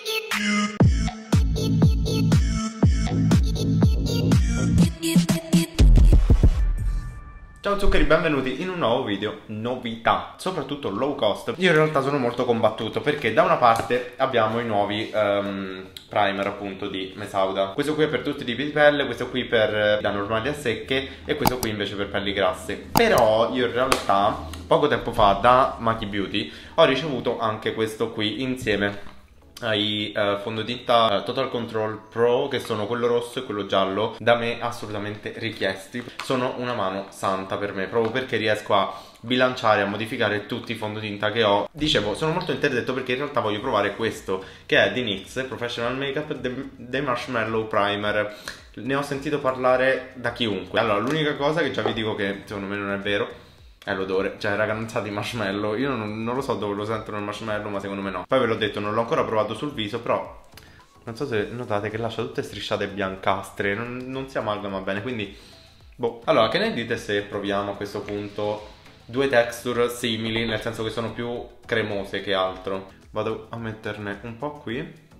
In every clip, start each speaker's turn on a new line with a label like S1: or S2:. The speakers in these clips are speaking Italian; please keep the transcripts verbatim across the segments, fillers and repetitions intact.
S1: Ciao zuccheri, benvenuti in un nuovo video novità, soprattutto low cost. Io in realtà sono molto combattuto perché da una parte abbiamo i nuovi um, primer appunto di Mesauda. Questo qui è per tutti i tipi di pelle, questo qui per da normali a secche e questo qui invece per pelli grasse. Però io in realtà poco tempo fa da Maki Beauty ho ricevuto anche questo qui insieme ai uh, fondotinta uh, Total Control Pro, che sono quello rosso e quello giallo, da me assolutamente richiesti. Sono una mano santa per me, proprio perché riesco a bilanciare, a modificare tutti i fondotinta che ho. Dicevo, sono molto interdetto perché in realtà voglio provare questo, che è di N Y X Professional Makeup The, The Marshmallow Primer. Ne ho sentito parlare da chiunque. Allora, l'unica cosa che già vi dico che secondo me non è vero è l'odore, cioè raga, non sa di marshmallow. Io non, non lo so dove lo sentono il marshmallow, ma secondo me no. Poi ve l'ho detto, non l'ho ancora provato sul viso, però non so se notate che lascia tutte strisciate biancastre, non, non si amalgama bene, quindi boh. Allora, che ne dite se proviamo a questo punto due texture simili, nel senso che sono più cremose che altro. Vado a metterne un po' qui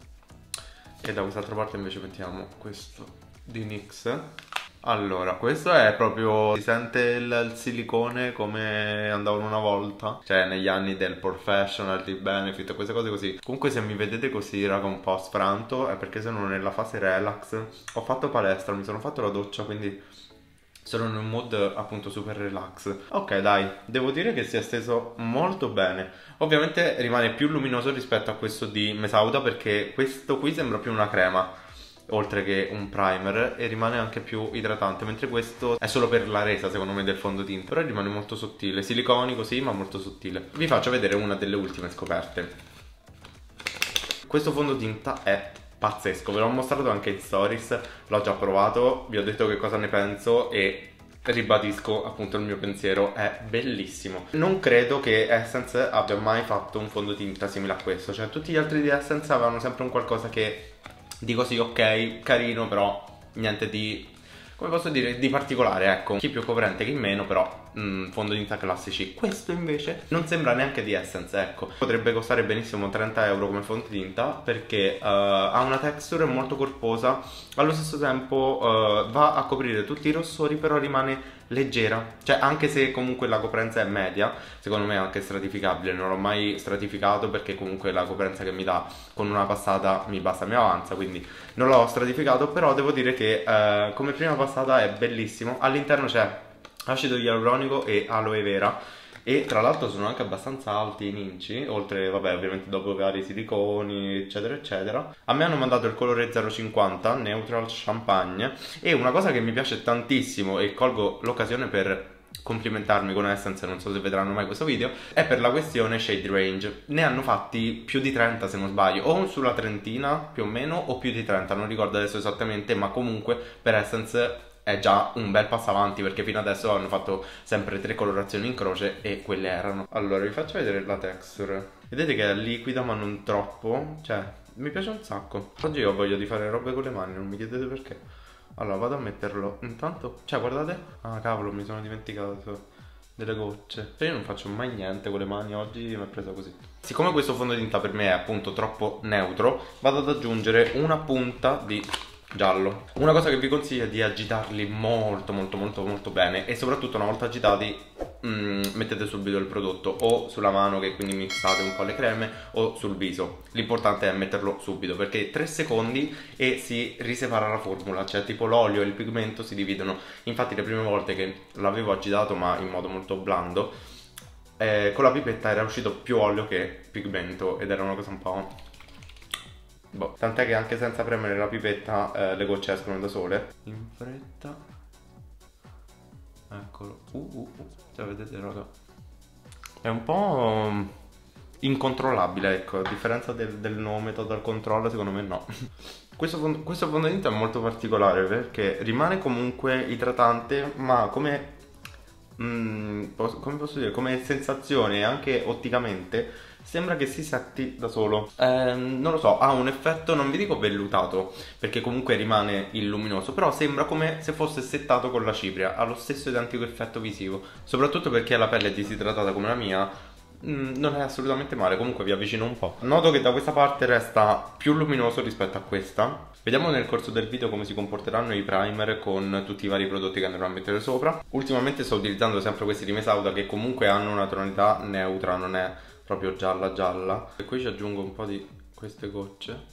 S1: e da quest'altra parte invece mettiamo questo di N Y X. Allora, questo è proprio, si sente il, il silicone come andavano una volta, cioè negli anni del Professional, di Benefit, queste cose così. Comunque se mi vedete così raga un po' sfranto è perché sono nella fase relax. Ho fatto palestra, mi sono fatto la doccia, quindi sono in un mood appunto super relax. Ok dai, devo dire che si è steso molto bene. Ovviamente rimane più luminoso rispetto a questo di Mesauda, perché questo qui sembra più una crema oltre che un primer, e rimane anche più idratante, mentre questo è solo per la resa secondo me del fondotinta, però rimane molto sottile, siliconico sì, ma molto sottile. Vi faccio vedere una delle ultime scoperte. Questo fondotinta è pazzesco, ve l'ho mostrato anche in stories, l'ho già provato, vi ho detto che cosa ne penso e ribadisco appunto il mio pensiero, è bellissimo. Non credo che Essence abbia mai fatto un fondotinta simile a questo, cioè tutti gli altri di Essence avevano sempre un qualcosa che dico sì, ok, carino, però niente di, come posso dire, di particolare, ecco. Chi più coprente, chi meno, però mh, fondotinta classici. Questo invece non sembra neanche di Essence, ecco. Potrebbe costare benissimo trenta euro come fondotinta, perché uh, ha una texture molto corposa, allo stesso tempo uh, va a coprire tutti i rossori, però rimane leggera, cioè anche se comunque la coprenza è media, secondo me è anche stratificabile. Non l'ho mai stratificato perché comunque la coprenza che mi dà con una passata mi basta, mi avanza, quindi non l'ho stratificato, però devo dire che eh, come prima passata è bellissimo. All'interno c'è acido ialuronico e aloe vera, e tra l'altro sono anche abbastanza alti in inci, oltre, vabbè, ovviamente dopo vari siliconi eccetera eccetera. A me hanno mandato il colore zero cinquanta Neutral Champagne, e una cosa che mi piace tantissimo, e colgo l'occasione per complimentarmi con Essence, non so se vedranno mai questo video, è per la questione shade range. Ne hanno fatti più di trenta se non sbaglio, o sulla trentina più o meno, o più di trenta, non ricordo adesso esattamente, ma comunque per Essence è già un bel passo avanti, perché fino adesso hanno fatto sempre tre colorazioni in croce e quelle erano. Allora vi faccio vedere la texture, vedete che è liquida ma non troppo, cioè mi piace un sacco. Oggi ho voglia di fare robe con le mani, non mi chiedete perché. Allora vado a metterlo intanto, cioè guardate, ah cavolo, mi sono dimenticato delle gocce. Cioè io non faccio mai niente con le mani, oggi mi è presa così. Siccome questo fondotinta per me è appunto troppo neutro, vado ad aggiungere una punta di giallo. Una cosa che vi consiglio è di agitarli molto molto molto molto bene, e soprattutto una volta agitati mm, mettete subito il prodotto o sulla mano, che quindi mixate un po' le creme, o sul viso. L'importante è metterlo subito, perché tre secondi e si risepara la formula, cioè tipo l'olio e il pigmento si dividono. Infatti le prime volte che l'avevo agitato, ma in modo molto blando, eh, con la pipetta era uscito più olio che pigmento, ed era una cosa un po'... boh. Tant'è che anche senza premere la pipetta eh, le gocce escono da sole. In fretta. Eccolo. Uh, uh, uh. Cioè vedete raga, è un po' incontrollabile, ecco. A differenza del, del nome Total Control, secondo me no. Questo, fond questo fondotinta è molto particolare perché rimane comunque idratante, ma come mm, posso, come posso dire, come sensazione e anche otticamente sembra che si setti da solo. eh, Non lo so, ha un effetto, non vi dico vellutato, perché comunque rimane illuminoso, però sembra come se fosse settato con la cipria. Ha lo stesso identico effetto visivo, soprattutto perché la pelle disidratata come la mia mm, non è assolutamente male. Comunque vi avvicino un po'. Noto che da questa parte resta più luminoso rispetto a questa. Vediamo nel corso del video come si comporteranno i primer con tutti i vari prodotti che andrò a mettere sopra. Ultimamente sto utilizzando sempre questi di Mesauda che comunque hanno una tonalità neutra, non è proprio gialla gialla. E qui ci aggiungo un po' di queste gocce.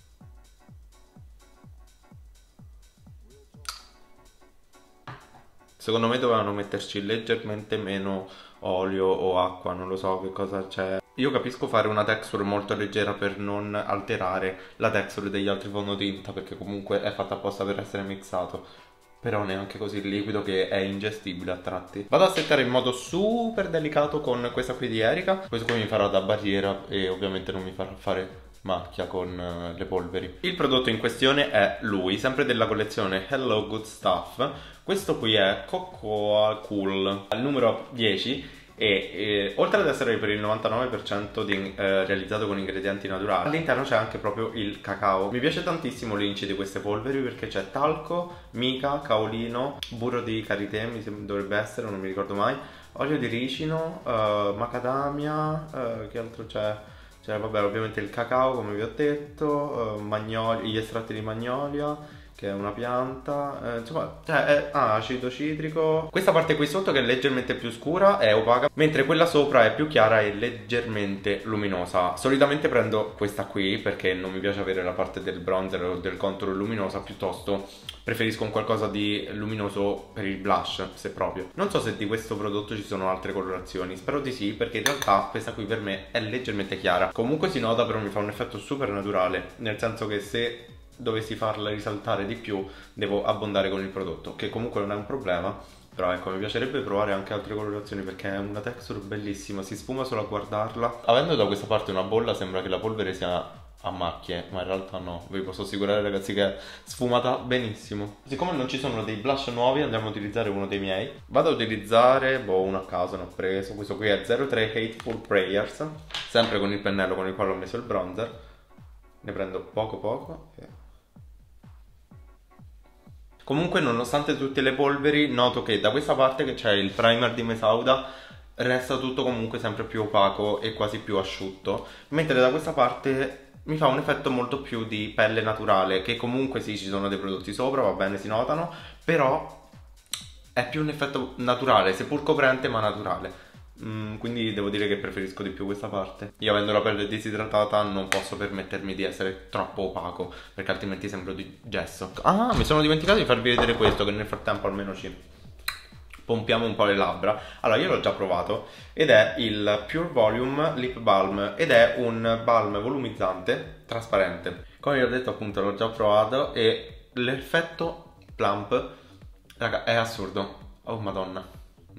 S1: Secondo me dovevano metterci leggermente meno olio o acqua, non lo so che cosa c'è. Io capisco fare una texture molto leggera per non alterare la texture degli altri fondotinta, perché comunque è fatta apposta per essere mixato. Però neanche così liquido che è ingestibile a tratti. Vado a settare in modo super delicato con questa qui di Erika. Questo qui mi farà da barriera e ovviamente non mi farà fare macchia con le polveri. Il prodotto in questione è lui, sempre della collezione Hello Good Stuff. Questo qui è Cocoa Cool, al numero dieci. E eh, oltre ad essere per il novantanove per cento di, eh, realizzato con ingredienti naturali, all'interno c'è anche proprio il cacao. Mi piace tantissimo l'inci di queste polveri perché c'è talco, mica, caolino, burro di karité, mi dovrebbe essere, non mi ricordo mai, olio di ricino, uh, macadamia, uh, che altro c'è? C'è vabbè ovviamente il cacao come vi ho detto, uh, magnolia, gli estratti di magnolia, che è una pianta, eh, insomma, cioè è ah, acido citrico. Questa parte qui sotto che è leggermente più scura è opaca, mentre quella sopra è più chiara e leggermente luminosa. Solitamente prendo questa qui perché non mi piace avere la parte del bronzer o del contour luminosa, piuttosto preferisco un qualcosa di luminoso per il blush, se proprio. Non so se di questo prodotto ci sono altre colorazioni, spero di sì, perché in realtà questa qui per me è leggermente chiara. Comunque si nota, però mi fa un effetto super naturale, nel senso che se dovessi farla risaltare di più devo abbondare con il prodotto, che comunque non è un problema, però ecco, mi piacerebbe provare anche altre colorazioni perché è una texture bellissima, si sfuma solo a guardarla. Avendo da questa parte una bolla sembra che la polvere sia a macchie, ma in realtà no, vi posso assicurare ragazzi che è sfumata benissimo. Siccome non ci sono dei blush nuovi andiamo a utilizzare uno dei miei. Vado a utilizzare, boh, uno a caso ne ho preso, questo qui è zero tre Hateful Prayers, sempre con il pennello con il quale ho messo il bronzer. Ne prendo poco poco e... Comunque nonostante tutte le polveri noto che da questa parte che c'è il primer di Mesauda resta tutto comunque sempre più opaco e quasi più asciutto, mentre da questa parte mi fa un effetto molto più di pelle naturale, che comunque sì ci sono dei prodotti sopra, va bene, si notano, però è più un effetto naturale, seppur coprente ma naturale. Mm, quindi devo dire che preferisco di più questa parte. Io avendo la pelle disidratata non posso permettermi di essere troppo opaco, perché altrimenti sembro di gesso. Ah, mi sono dimenticato di farvi vedere questo, che nel frattempo almeno ci pompiamo un po' le labbra. Allora io l'ho già provato ed è il Pure Volume Lip Balm ed è un balm volumizzante trasparente. Come vi ho detto appunto l'ho già provato e l'effetto plump, raga, è assurdo. Oh madonna.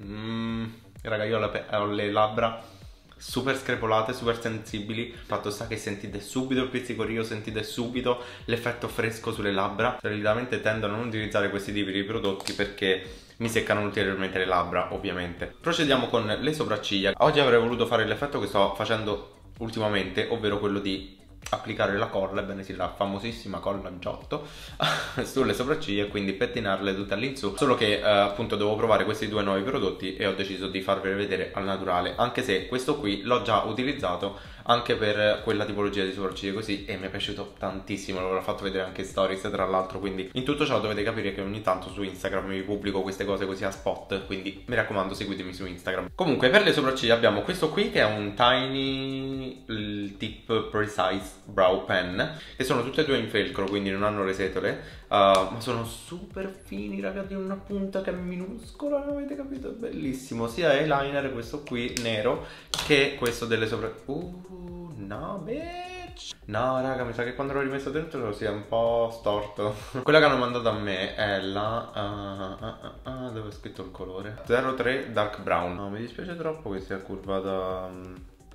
S1: Mmm Raga, io ho, la ho le labbra super screpolate, super sensibili. Il fatto sta che sentite subito il pizzicorio, sentite subito l'effetto fresco sulle labbra. Solitamente tendo a non utilizzare questi tipi di prodotti perché mi seccano ulteriormente le labbra, ovviamente. Procediamo con le sopracciglia. Oggi avrei voluto fare l'effetto che sto facendo ultimamente, ovvero quello di applicare la colla, ebbene sì, la famosissima colla Giotto sulle sopracciglia e quindi pettinarle tutte all'insù. Solo che eh, appunto devo provare questi due nuovi prodotti e ho deciso di farveli vedere al naturale, anche se questo qui l'ho già utilizzato anche per quella tipologia di sopracciglia così e mi è piaciuto tantissimo, l'ho fatto vedere anche in stories tra l'altro, quindi in tutto ciò dovete capire che ogni tanto su Instagram vi pubblico queste cose così a spot, quindi mi raccomando seguitemi su Instagram. Comunque per le sopracciglia abbiamo questo qui che è un Tiny Tip Precise Brow Pen, che sono tutte e due in velcro, quindi non hanno le setole, uh, ma sono super fini raga, di una punta che è minuscola, non avete capito? È bellissimo, sia eyeliner questo qui nero che questo delle sopracciglia. Uh, no bitch. No raga, mi sa che quando l'ho rimesso dentro si è un po' storto. Quella che hanno mandato a me è la uh, uh, uh, uh, dove è scritto il colore? zero tre Dark Brown. No, mi dispiace troppo che sia curvata um,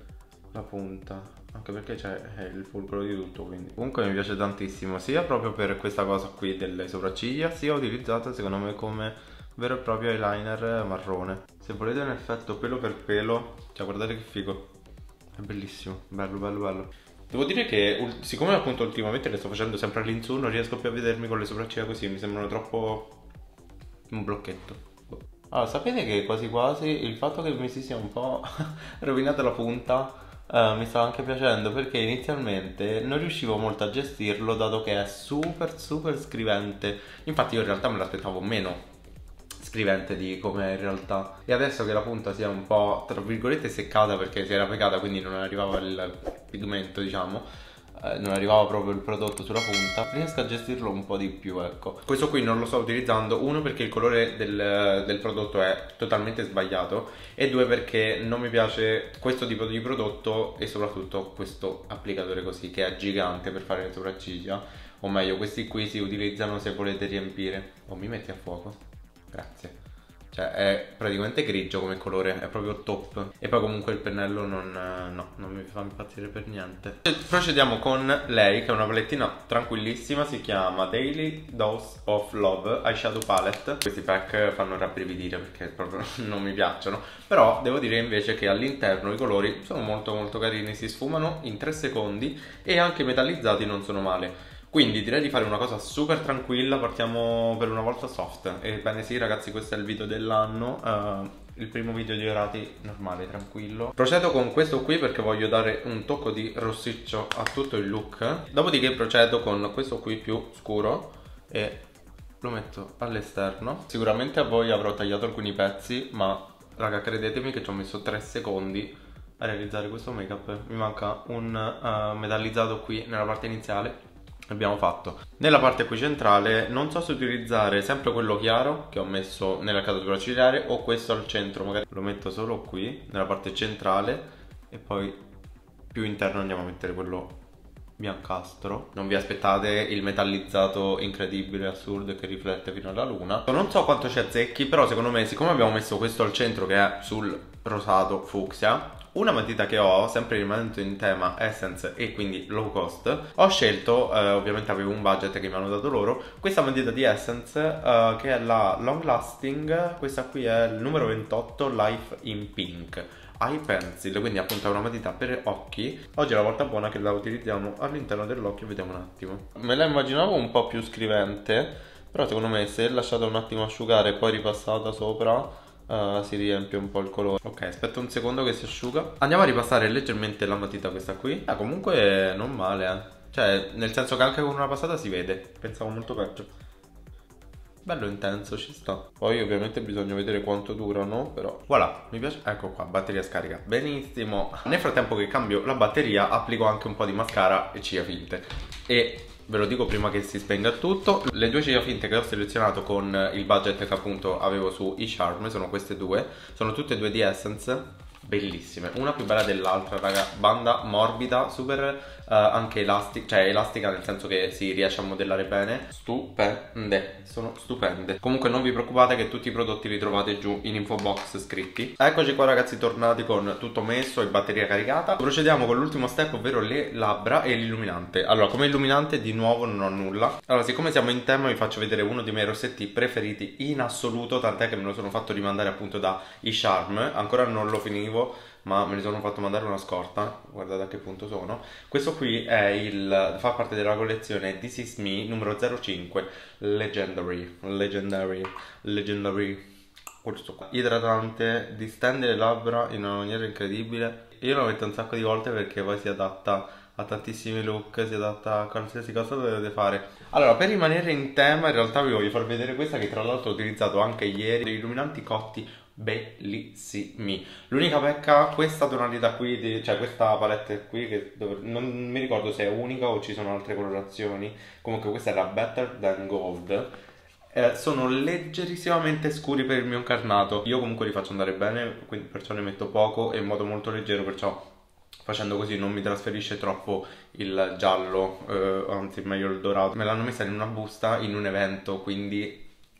S1: la punta, anche perché c'è il fulcro di tutto, quindi comunque mi piace tantissimo, sia proprio per questa cosa qui delle sopracciglia, sia utilizzata secondo me come vero e proprio eyeliner marrone. Se volete un effetto pelo per pelo, cioè guardate che figo, è bellissimo, bello bello bello. Devo dire che siccome appunto ultimamente le sto facendo sempre all'insù non riesco più a vedermi con le sopracciglia così, mi sembrano troppo un blocchetto. Allora, sapete che quasi quasi il fatto che mi si sia un po' rovinata la punta eh, mi sta anche piacendo, perché inizialmente non riuscivo molto a gestirlo dato che è super super scrivente. Infatti io in realtà me l'aspettavo meno scrivente di come in realtà, e adesso che la punta sia un po' tra virgolette seccata perché si era piegata, quindi non arrivava il pigmento, diciamo, eh, non arrivava proprio il prodotto sulla punta, riesco a gestirlo un po' di più, ecco. Questo qui non lo sto utilizzando, uno perché il colore del, del prodotto è totalmente sbagliato, e due perché non mi piace questo tipo di prodotto, e soprattutto questo applicatore così che è gigante per fare le sopracciglia, o meglio questi qui si utilizzano se volete riempire. Oh, mi metti a fuoco? Grazie. Cioè è praticamente grigio come colore, è proprio top. E poi comunque il pennello non, no, non mi fa impazzire per niente. Procediamo con lei, che è una palettina tranquillissima, si chiama Daily Dose of Love Eyeshadow Palette. Questi pack fanno rabbrividire perché proprio non mi piacciono, però devo dire invece che all'interno i colori sono molto molto carini, si sfumano in tre secondi e anche metallizzati non sono male. Quindi direi di fare una cosa super tranquilla, partiamo per una volta soft. Ebbene sì ragazzi, questo è il video dell'anno, uh, il primo video di orati normale, tranquillo. Procedo con questo qui perché voglio dare un tocco di rossiccio a tutto il look. Dopodiché procedo con questo qui più scuro e lo metto all'esterno. Sicuramente a voi avrò tagliato alcuni pezzi, ma raga, credetemi che ci ho messo tre secondi a realizzare questo make up. Mi manca un uh, metallizzato qui nella parte iniziale. Abbiamo fatto. Nella parte qui centrale non so se utilizzare sempre quello chiaro che ho messo nella catatura ciliare o questo al centro, magari lo metto solo qui nella parte centrale e poi più interno andiamo a mettere quello biancastro. Non vi aspettate il metallizzato incredibile, assurdo e che riflette fino alla luna. Non so quanto ci azzecchi, però secondo me, siccome abbiamo messo questo al centro che è sul rosato fucsia, una matita che ho, sempre rimanendo in tema Essence e quindi low cost, ho scelto, eh, ovviamente avevo un budget che mi hanno dato loro, questa matita di Essence eh, che è la Long Lasting. Questa qui è il numero ventotto Life in Pink Eye Pencil, quindi appunto è una matita per occhi. Oggi è la volta buona che la utilizziamo all'interno dell'occhio, vediamo un attimo. Me la immaginavo un po' più scrivente, però secondo me se lasciata un attimo asciugare e poi ripassata sopra Uh, si riempie un po' il colore. Ok, aspetta un secondo che si asciuga. Andiamo a ripassare leggermente la matita questa qui. Ah, comunque non male, eh. Cioè, nel senso che anche con una passata si vede. Pensavo molto peggio. Bello intenso, ci sta. Poi ovviamente bisogna vedere quanto durano, però voilà, mi piace. Ecco qua, batteria scarica. Benissimo. Nel frattempo che cambio la batteria applico anche un po' di mascara e ciglia finte. E ve lo dico prima che si spenga tutto, le due ciglia finte che ho selezionato con il budget che appunto avevo su eCharm sono queste due. Sono tutte e due di Essence. Bellissime, una più bella dell'altra, raga. Banda morbida, super uh, anche elastica, cioè elastica nel senso che si riesce a modellare bene. Stupende, sono stupende. Comunque non vi preoccupate che tutti i prodotti li trovate giù in info box scritti. Eccoci qua ragazzi, tornati con tutto messo e batteria caricata. Procediamo con l'ultimo step, ovvero le labbra e l'illuminante. Allora, come illuminante di nuovo non ho nulla. Allora, siccome siamo in tema vi faccio vedere uno dei miei rossetti preferiti in assoluto, tant'è che me lo sono fatto rimandare appunto da eCharm. Ancora non lo finivo, ma me ne sono fatto mandare una scorta. Guardate a che punto sono. Questo qui è il fa parte della collezione This Is Me numero zero cinque Legendary Legendary Legendary. Questo qua idratante, distende le labbra in una maniera incredibile. Io lo metto un sacco di volte perché poi si adatta a tantissimi look, si adatta a qualsiasi cosa dovete fare. Allora, per rimanere in tema in realtà vi voglio far vedere questa che tra l'altro ho utilizzato anche ieri, degli illuminanti cotti bellissimi. L'unica pecca, questa tonalità qui, di, cioè questa palette qui che dove, non mi ricordo se è unica o ci sono altre colorazioni. Comunque questa è la Better Than Gold. Eh, sono leggerissimamente scuri per il mio incarnato. Io comunque li faccio andare bene, quindi perciò ne metto poco e in modo molto leggero, perciò facendo così non mi trasferisce troppo il giallo, eh, anzi meglio il dorato. Me l'hanno messa in una busta in un evento, quindi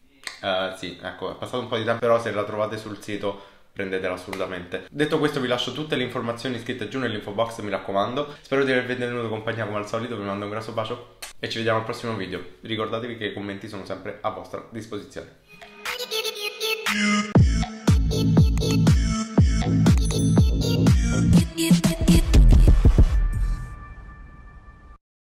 S1: Uh, sì, ecco, è passato un po' di tempo, però se la trovate sul sito prendetela assolutamente. Detto questo vi lascio tutte le informazioni scritte giù nell'info box, mi raccomando. Spero di avervi tenuto compagnia come al solito, vi mando un grosso bacio e ci vediamo al prossimo video. Ricordatevi che i commenti sono sempre a vostra disposizione.